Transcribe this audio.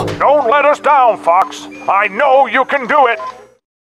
Don't let us down, Fox. I know you can do it.